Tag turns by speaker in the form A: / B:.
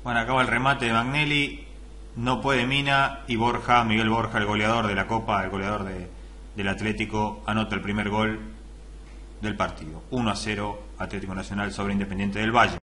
A: Bueno, acaba el remate de Magnelli, no puede Mina y Borja, Miguel Borja, el goleador de la Copa, el goleador del Atlético, anota el primer gol del partido. 1-0 Atlético Nacional sobre Independiente del Valle.